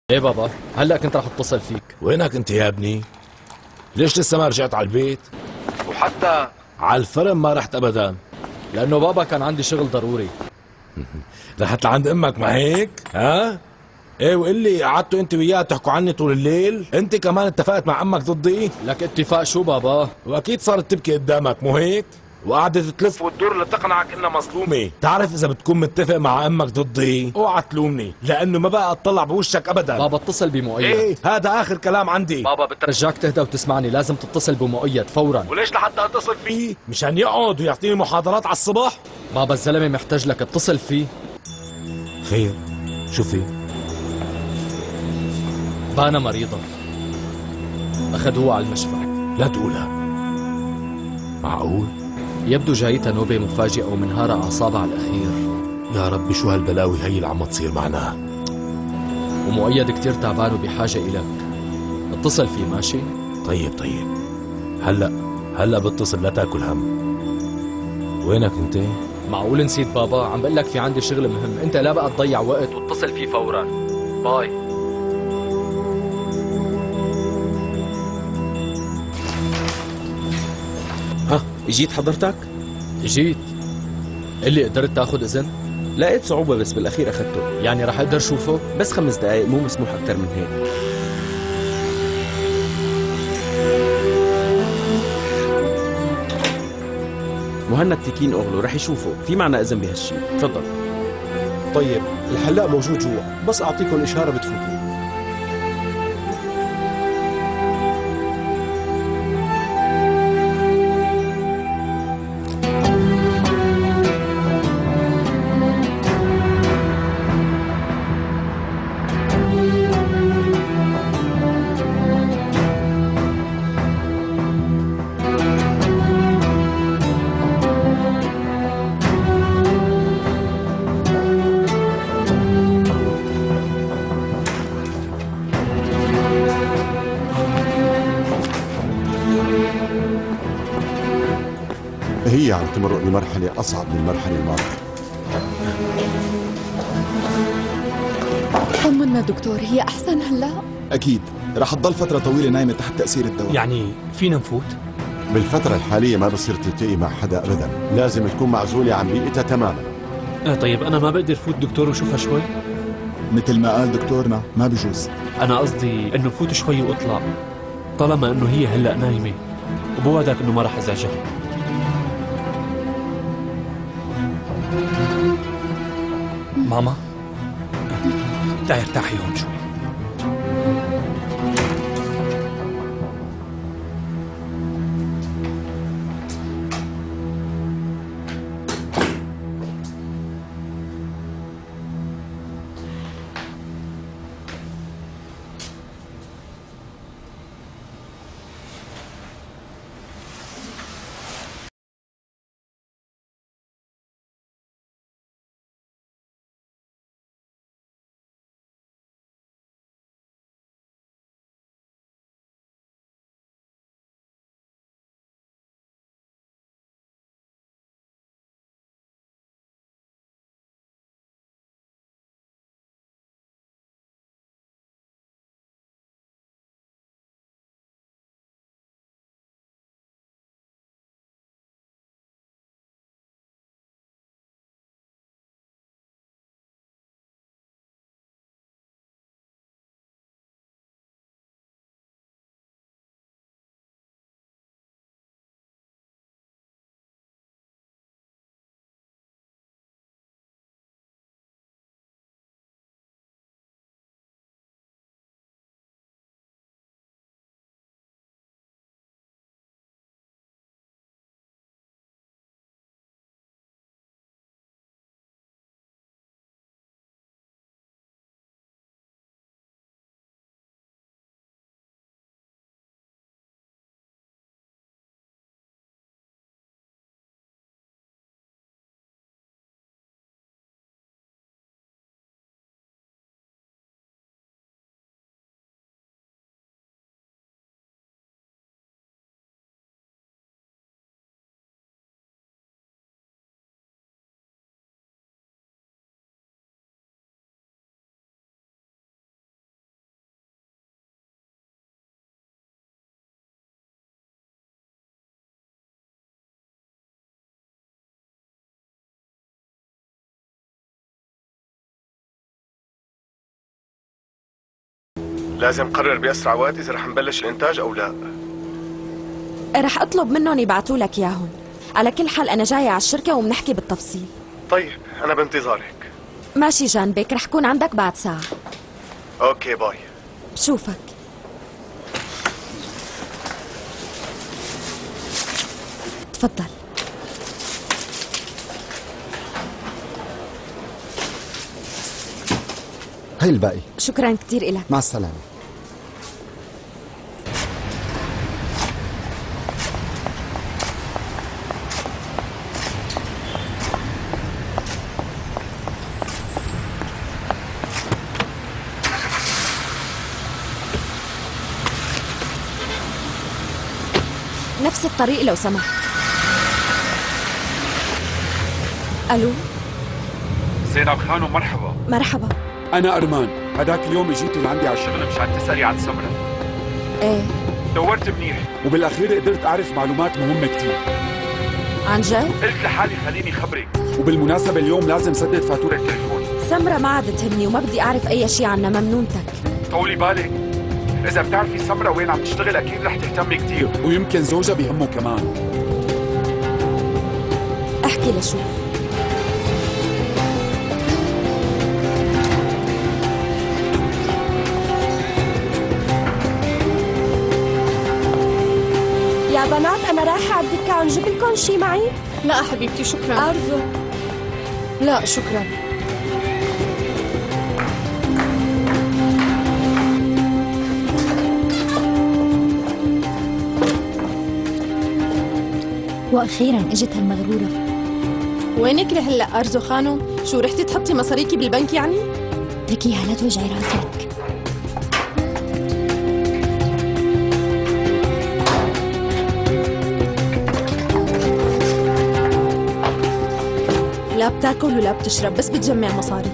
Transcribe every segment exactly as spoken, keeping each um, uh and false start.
ايه بابا، هلا كنت رح اتصل فيك. وينك انت يا ابني؟ ليش لسه ما رجعت على البيت؟ وحتى على الفرم ما رحت ابدا. لانه بابا كان عندي شغل ضروري. رحت لعند امك ما هيك؟ ها؟ ايه واللي قعدتوا انت وياه تحكوا عني طول الليل؟ انت كمان اتفقت مع امك ضدي؟ لك اتفاق شو بابا؟ واكيد صارت تبكي قدامك مو هيك؟ وقعدت تلف وتدور لتقنعك انها مظلومه. تعرف اذا بتكون متفق مع امك ضدي اوعى تلومني، لانه ما بقى اطلع بوشك ابدا. بابا اتصل بمؤيد. ايه هذا اخر كلام عندي. بابا بترجاك تهدى وتسمعني، لازم تتصل بمؤيد فورا. وليش لحتى اتصل فيه؟ مشان يقعد ويعطيني محاضرات على الصبح؟ بابا الزلمه محتاج لك، اتصل فيه. خير شو في؟ بانا مريضة، أخذوها على المشفى. لا تقولها. معقول؟ يبدو جايتها نوبة مفاجئة ومنهارة أعصابها على الأخير. يا ربي شو هالبلاوي هي اللي عم تصير معنا. ومؤيد كتير تعبان وبحاجة إلك، اتصل فيه ماشي؟ طيب طيب، هلا هلا بتصل لا تاكل هم. وينك انت؟ معقول نسيت بابا؟ عم بقول لك في عندي شغل مهم، أنت لا بقى تضيع وقت واتصل فيه فورا. باي. ها اجيت حضرتك؟ جيت. اللي قدرت تاخذ إذن؟ لقيت صعوبة بس بالأخير أخذته. يعني رح أقدر شوفه؟ بس خمس دقايق، مو مسموح أكثر من هيك. مهند تكين أغلو رح يشوفه، في معنا إذن بهالشي. تفضل. طيب الحلاق موجود جوا، بس أعطيكم إشارة بتفوتوا. هي عم تمرق بمرحلة أصعب من المرحلة الماضية. طمنا دكتور، هي أحسن هلا؟ أكيد رح تضل فترة طويلة نايمة تحت تأثير الدواء. يعني فينا نفوت؟ بالفترة الحالية ما بصير تلتقي مع حدا أبدا، لازم تكون معزولة عن بيئتها تماما. آه طيب أنا ما بقدر فوت دكتور وشوفها شوي؟ مثل ما قال دكتورنا ما بجوز. أنا قصدي إنه فوت شوي وأطلع، طالما إنه هي هلأ نايمة، وبوعدك إنه ما راح أزعجها. ماما تعي ارتاحي هون شوي. لازم قرر بأسرع وقت إذا رح نبلش الإنتاج أو لا. رح أطلب منهم يبعتوا لك إياهم. على كل حال أنا جاية على الشركة وبنحكي بالتفصيل. طيب أنا بانتظارك. ماشي جانبك، رح كون عندك بعد ساعة. أوكي باي. بشوفك. تفضل. هي الباقي. شكرا كتير إلك. مع السلامة. نفس الطريق لو سمحت. ألو زينب خانو، مرحبا. مرحبا. أنا أرمان. هداك اليوم اجيت لعندي على الشغل مشان تسألي عن سمرة. ايه دورت منيح وبالأخير قدرت أعرف معلومات مهمة كتير. عن جد؟ قلت لحالي خليني خبرك. وبالمناسبة اليوم لازم سدد فاتورة التليفون. سمرة ما عاد تهمني وما بدي أعرف أي شيء عنها، ممنونتك. طولي بالك، إذا بتعرفي سمرة وين عم تشتغل أكيد رح تهتمي كتير، ويمكن زوجها بيهمه كمان. احكي لشوف. يا بنات أنا رايحة على الدكان، جيب لكم شي معي؟ لا حبيبتي شكرا. أرجو. لا شكرا. واخيرا اجت هالمغروره. وينك لهلا ارزو خانم؟ شو رحتي تحطي مصاريكي بالبنك يعني؟ اتركيها لا توجعي راسك. لا بتاكل ولا بتشرب، بس بتجمع مصاري.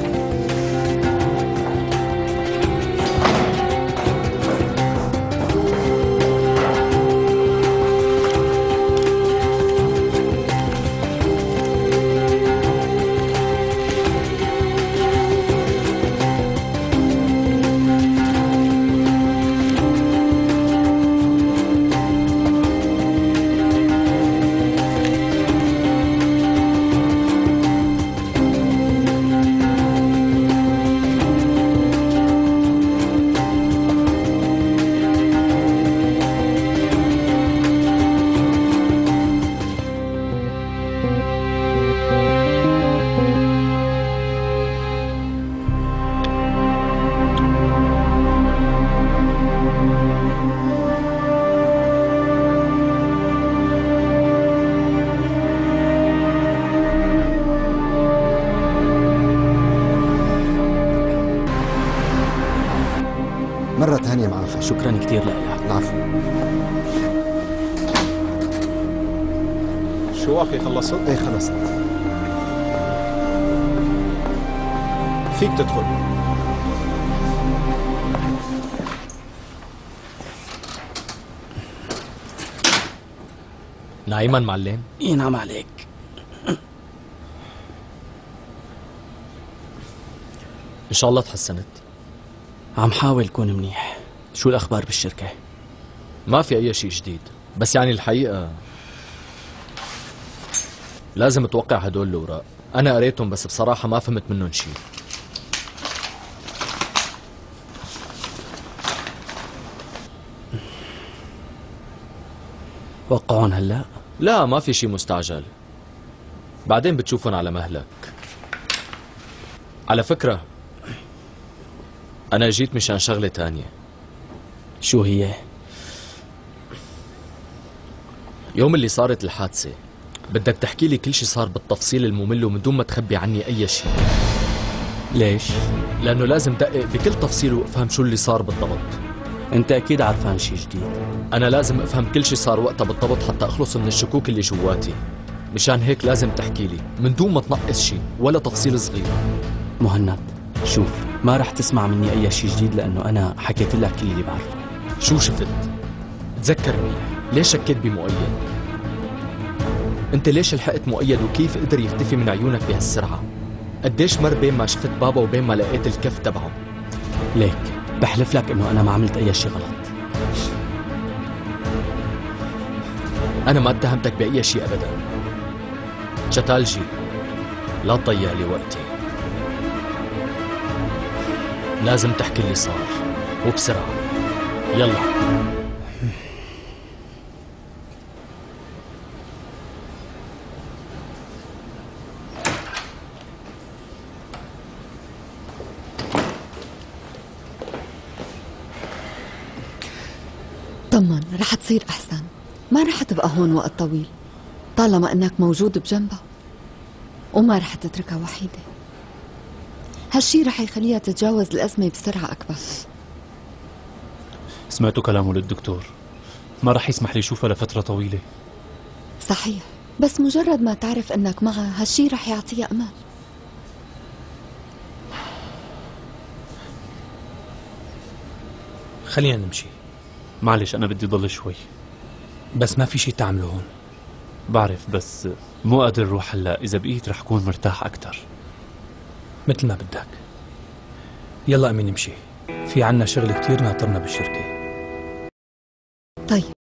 مرة تانية معافى. شكرا كتير لك. العفو. شو أخي خلصت؟ ايه خلصت. فيك تدخل. نايما معلم؟ ينعم عليك. ان شاء الله تحسنت. عم حاول كون منيح. شو الأخبار بالشركة؟ ما في أي شيء جديد، بس يعني الحقيقة لازم أتوقع هدول الأوراق. أنا قريتهم بس بصراحة ما فهمت منهم شيء. وقعون هلأ؟ لا ما في شيء مستعجل، بعدين بتشوفهم على مهلك. على فكرة أنا جيت مشان شغلة تانية. شو هي؟ يوم اللي صارت الحادثة بدك تحكي لي كل شيء صار بالتفصيل الممل ومن دون ما تخبي عني أي شيء. ليش؟ لأنه لازم دقق بكل تفصيل وأفهم شو اللي صار بالضبط. أنت أكيد عارفان شيء جديد. أنا لازم أفهم كل شيء صار وقتها بالضبط حتى أخلص من الشكوك اللي جواتي. مشان هيك لازم تحكي لي من دون ما تنقص شيء ولا تفصيل صغير. مهند شوف، ما رح تسمع مني أي شيء جديد لأنه أنا حكيت لك كل اللي بعرفه. شو شفت؟ تذكر منيح، ليش شكيت بمؤيد؟ أنت ليش لحقت مؤيد وكيف قدر يختفي من عيونك بهالسرعة؟ قديش مر بين ما شفت بابا وبين ما لقيت الكف تبعه؟ ليك بحلف لك انه انا ما عملت اي شيء غلط. أنا ما اتهمتك بأي شيء أبدا. شتالجي، لا تضيع لي وقتي. لازم تحكي اللي صار وبسرعة. يلا. طمن، رح تصير أحسن. ما رح تبقى هون وقت طويل طالما أنك موجود بجنبها، وما رح تتركها وحيدة. هالشي رح يخليها تتجاوز الأزمة بسرعة أكبر. سمعتوا كلامه للدكتور، ما رح يسمح لي شوفها لفترة طويلة. صحيح، بس مجرد ما تعرف أنك معها هالشي رح يعطيها أمان. خلينا نمشي. معلش أنا بدي ضل شوي. بس ما في شي تعمله هون. بعرف، بس مو قادر روح هلا. إذا بقيت رح كون مرتاح أكتر. مثل ما بدك. يلا أمين نمشي، في عنا شغل كتير ناطرنا بالشركة. طيب،